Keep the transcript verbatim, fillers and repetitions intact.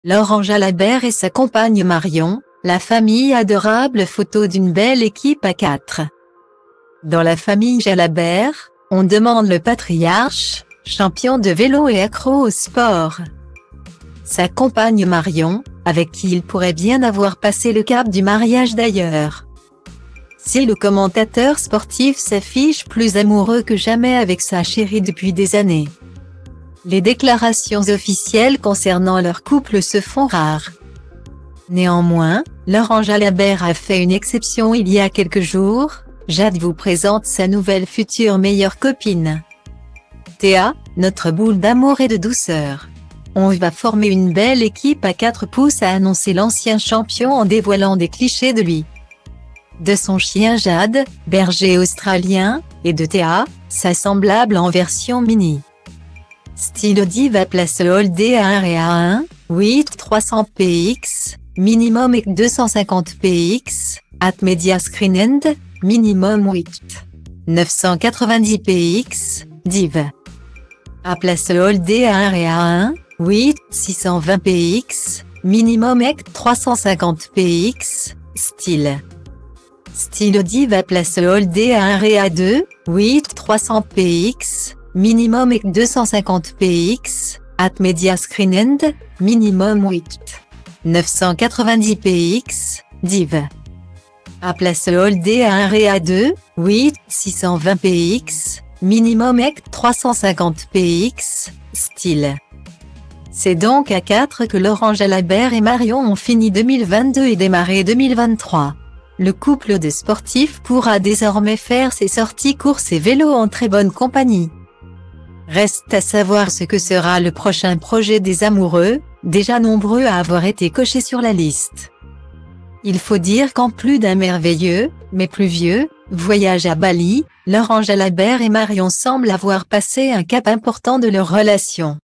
Laurent Jalabert et sa compagne Marion, la famille adorable photo d'une belle équipe à quatre. Dans la famille Jalabert, on demande le patriarche, champion de vélo et accro au sport. Sa compagne Marion, avec qui il pourrait bien avoir passé le cap du mariage d'ailleurs. Si le commentateur sportif s'affiche plus amoureux que jamais avec sa chérie depuis des années. Les déclarations officielles concernant leur couple se font rares. Néanmoins, Laurent Jalabert a fait une exception il y a quelques jours. Jade vous présente sa nouvelle future meilleure copine. Théa, notre boule d'amour et de douceur. On va former une belle équipe à quatre pouces, a annoncé l'ancien champion en dévoilant des clichés de lui. De son chien Jade, berger australien, et de Théa, sa semblable en version mini. Style Diva place Holdé à un et à un, huit trois cents P X, minimum et deux cent cinquante P X, at Media Screen End, minimum huit neuf cent quatre-vingt-dix P X, Div. A place Holdé à un et à un, huit six cent vingt P X, minimum et trois cent cinquante P X, style. Style Diva place Holdé à un et à deux, huit trois cents P X, minimum et deux cent cinquante P X, at Media Screen End, minimum huit neuf cent quatre-vingt-dix P X, Div. A place Holdé à un et à deux, huit six cent vingt P X, minimum et trois cent cinquante P X, style. C'est donc à quatre que Laurent Jalabert et Marion ont fini deux mille vingt-deux et démarré deux mille vingt-trois. Le couple de sportifs pourra désormais faire ses sorties courses et vélo en très bonne compagnie. Reste à savoir ce que sera le prochain projet des amoureux, déjà nombreux à avoir été cochés sur la liste. Il faut dire qu'en plus d'un merveilleux, mais pluvieux, voyage à Bali, Laurent Jalabert et Marion semblent avoir passé un cap important de leur relation.